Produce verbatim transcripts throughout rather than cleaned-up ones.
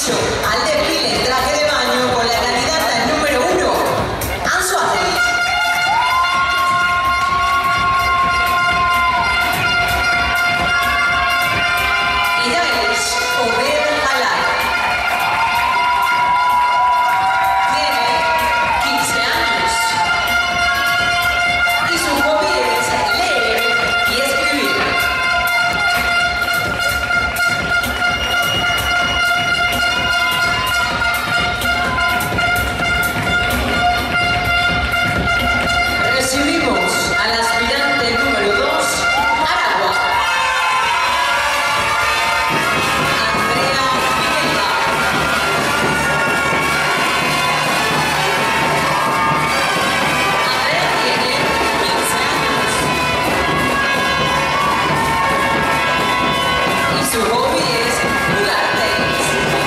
inicio al desfile en traje de baño con la candidata número uno, Anzoátegui. Ella es Obed Alay. Tiene quince años y su hobby es leer y escribir. Recibimos al aspirante número dos, Aragua. Andrea Piqueta. Andrea tiene quince años y su hobby es jugar tenis.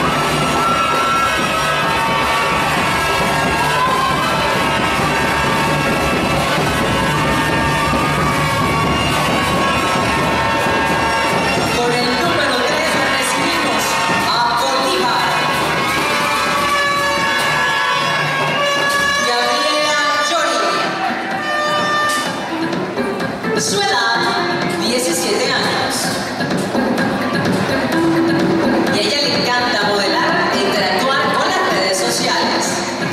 Con el número tres recibimos a Bolívar. Gabriela Llori. Su edad, diecisiete años. Y a ella le encanta modelar e interactuar con las redes sociales.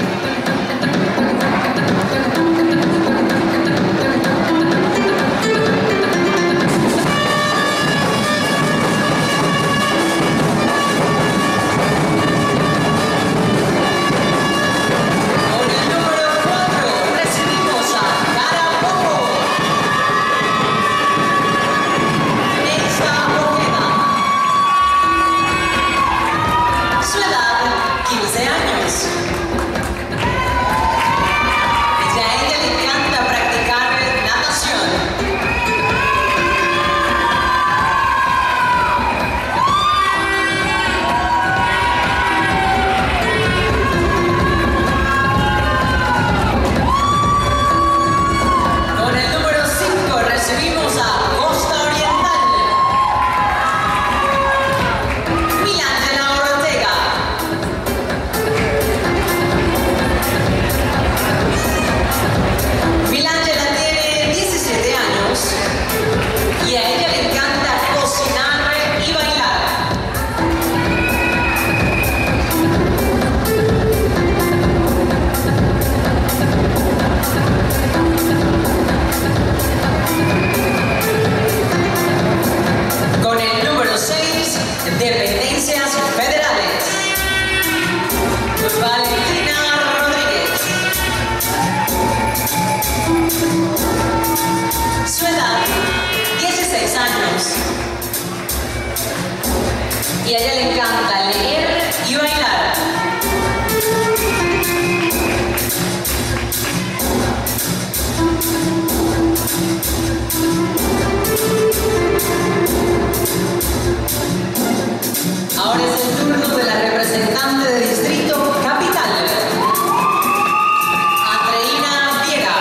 Con el número cuatro recibimos a Cara Poco. Neisa Ojeda. Su edad, quince años. Y a ella le encanta practicar natación. Con el número cinco recibimos a Costa Oriental. Milangela Ortega. Milangela tiene diecisiete años y a ella le encanta cocinar y bailar. Con el número seis, Dependencias Federales. Valentina Rodríguez. Su edad, dieciséis años. Y a ella le encanta leer y bailar. Ahora es el turno de la representante de Distrito Capital, Andreina Viera.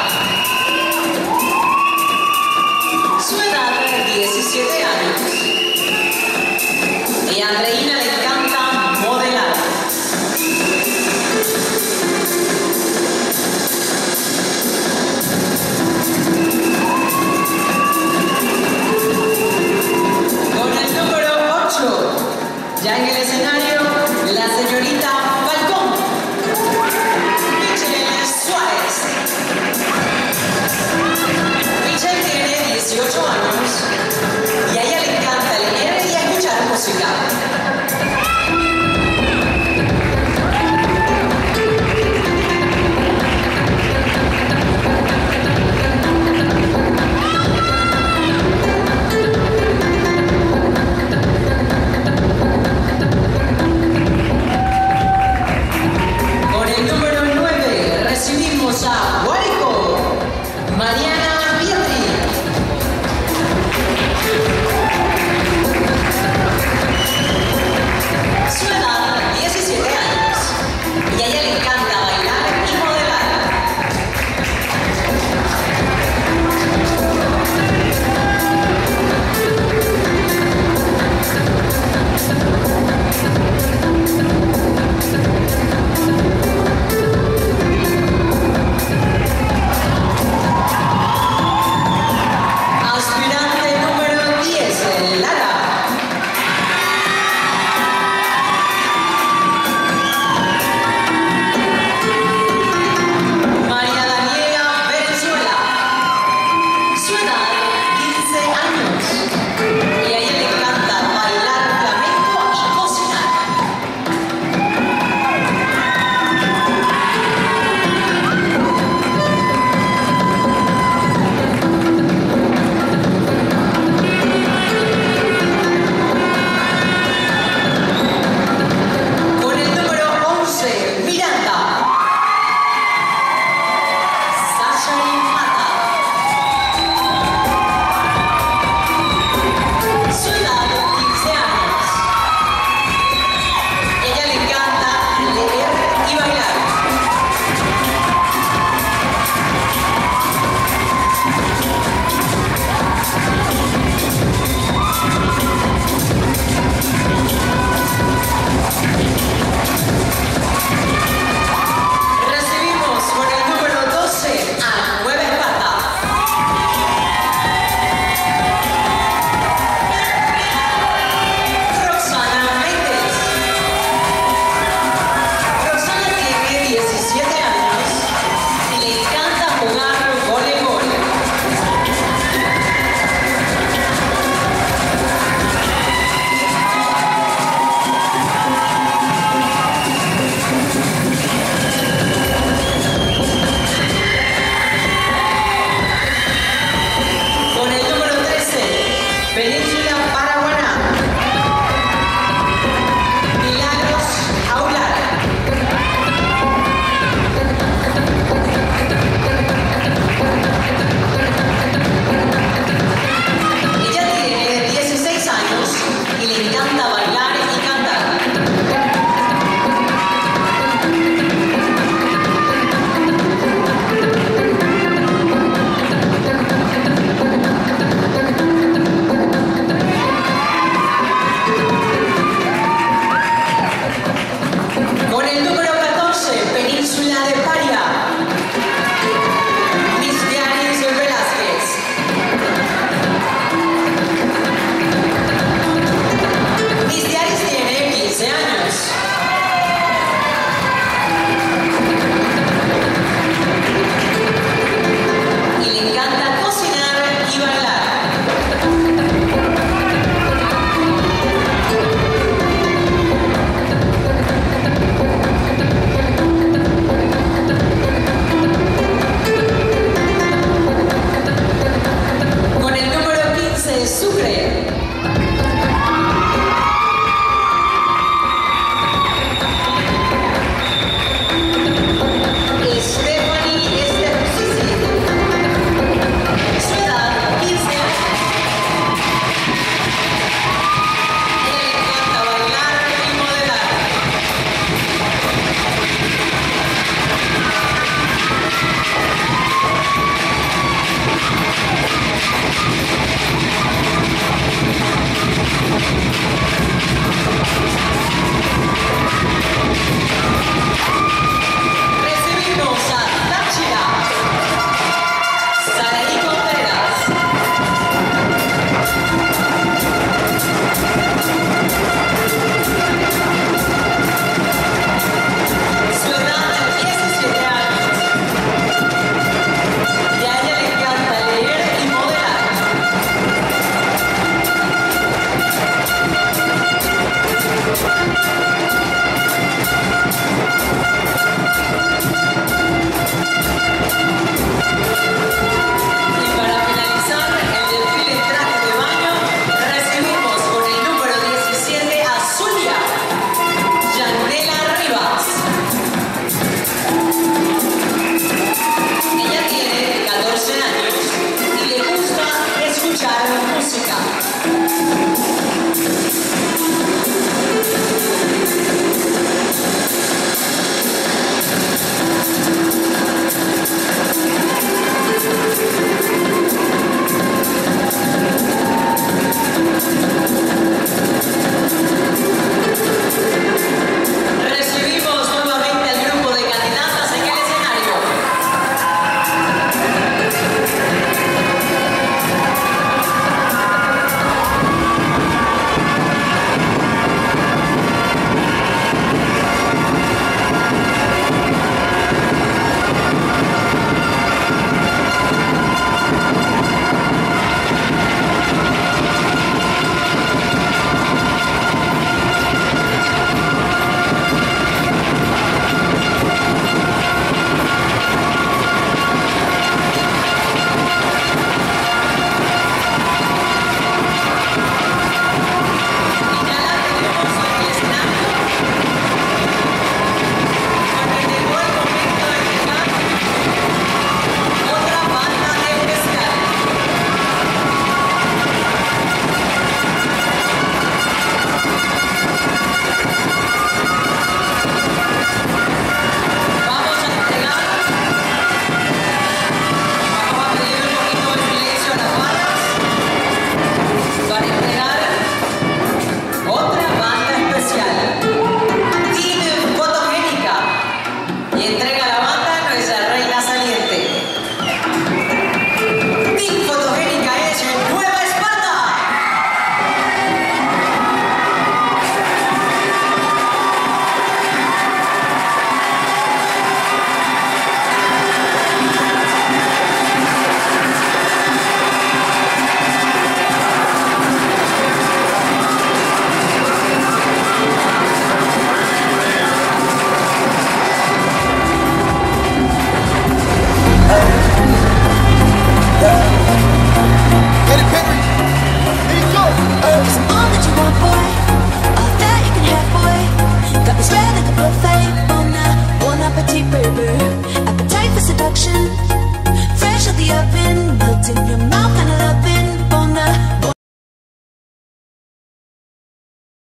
Su edad, diecisiete años. Y a Andreina le encanta modelar. Con el número ocho, ya en el escenario, la señorita Falcón. Michelle Suárez. Michelle tiene dieciocho años.